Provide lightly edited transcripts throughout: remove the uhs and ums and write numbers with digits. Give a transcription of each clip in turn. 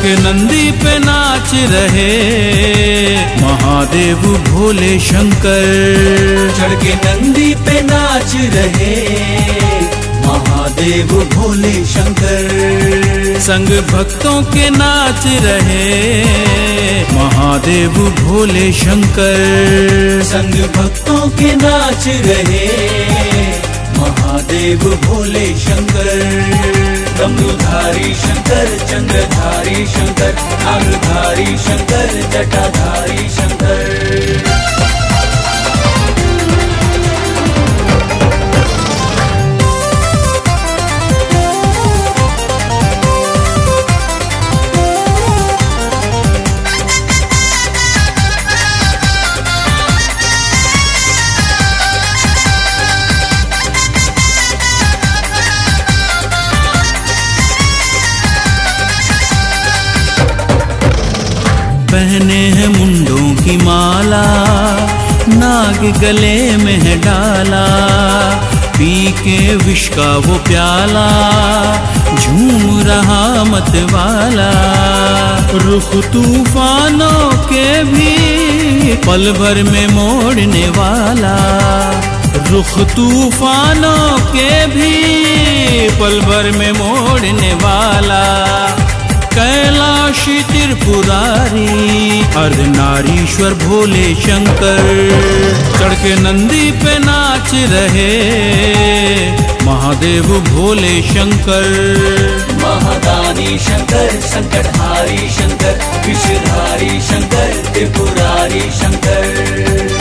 के नंदी पे नाच रहे महादेव भोले शंकर। चढ़ के नंदी पे नाच रहे महादेव भोले शंकर। संग भक्तों के नाच रहे महादेव भोले शंकर। संग भक्तों के नाच रहे महादेव भोले शंकर। डमरूधारी शंकर, चंद्रधारी शंकर, नागधारी शंकर, जटाधारी शंकर। पहने हैं मुंडों की माला, नाग गले में है डाला, पी के विष का वो प्याला, झूम रहा मत वाला। रुख तूफानों के भी पल भर में मोड़ने वाला, रुख तूफानों के भी पल भर में मोड़ने वाला। कैलाशी त्रिपुरारी अर्धनारीश्वर भोले शंकर। चढ़ के नंदी पे नाच रहे महादेव भोले शंकर। महादानी शंकर, संकटहारी शंकर, विषधारी शंकर, त्रिपुरारी शंकर।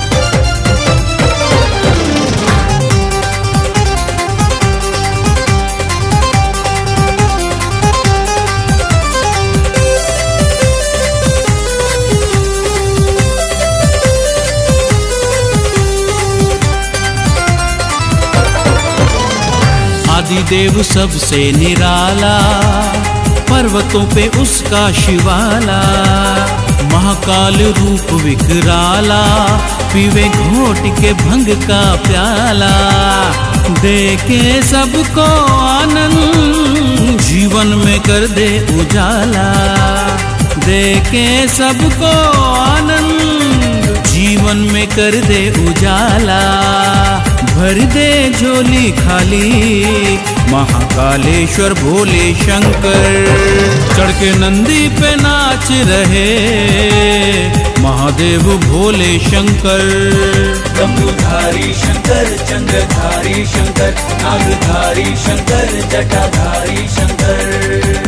आदिदेव सबसे निराला, पर्वतों पे उसका शिवाला। महाकाल रूप विकराला, पीवे घोट के भंग का प्याला। देके सबको आनंद, जीवन में कर दे उजाला। देके सबको आनंद, जीवन में कर दे उजाला। भर दे झोली खाली महाकालेश्वर भोले शंकर। चढ़ के नंदी पे नाच रहे महादेव भोले शंकर। डमरूधारी शंकर, चंद्रधारी शंकर, नागधारी शंकर, जटाधारी शंकर।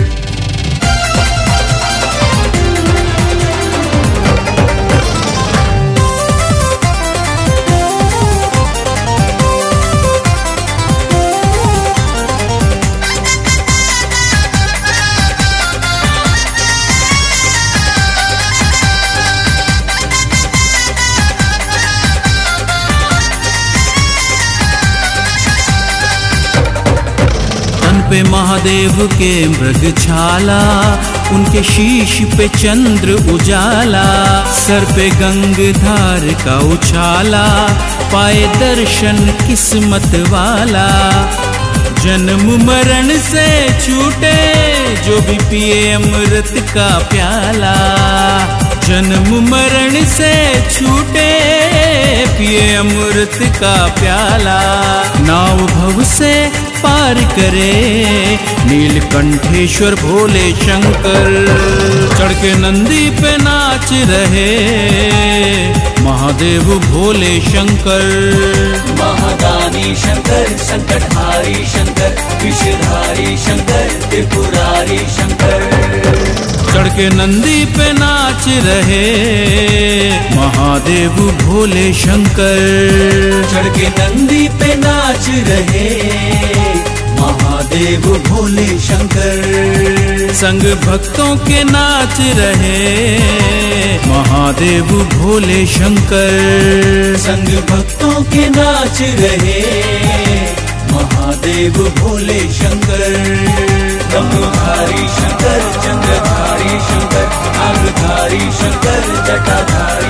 पे महादेव के मृग छाला, उनके शीश पे चंद्र उजाला। सर पे गंगधार का उछाला, पाए दर्शन किस्मत वाला। जन्म मरण से छूटे जो भी पिए अमृत का प्याला। जन्म मरण से छूटे पिए अमृत का प्याला। नाव भव से पार करे नीलकंठेश्वर भोले शंकर। चढ़ के नंदी पे नाच रहे महादेव भोले शंकर। महादानी शंकर, संकटहारी शंकर, विषधारी शंकर, त्रिपुरारी शंकर। चढ़ के नंदी पे नाच रहे महादेव भोले शंकर। चढ़ के नंदी पे नाच रहे महादेव भोले शंकर। संग भक्तों के नाच रहे महादेव भोले शंकर। संग भक्तों के नाच रहे महादेव भोले शंकर। डमरूधारी शंकर, चंद्रधारी शंकर, नागधारी शंकर, जटाधारी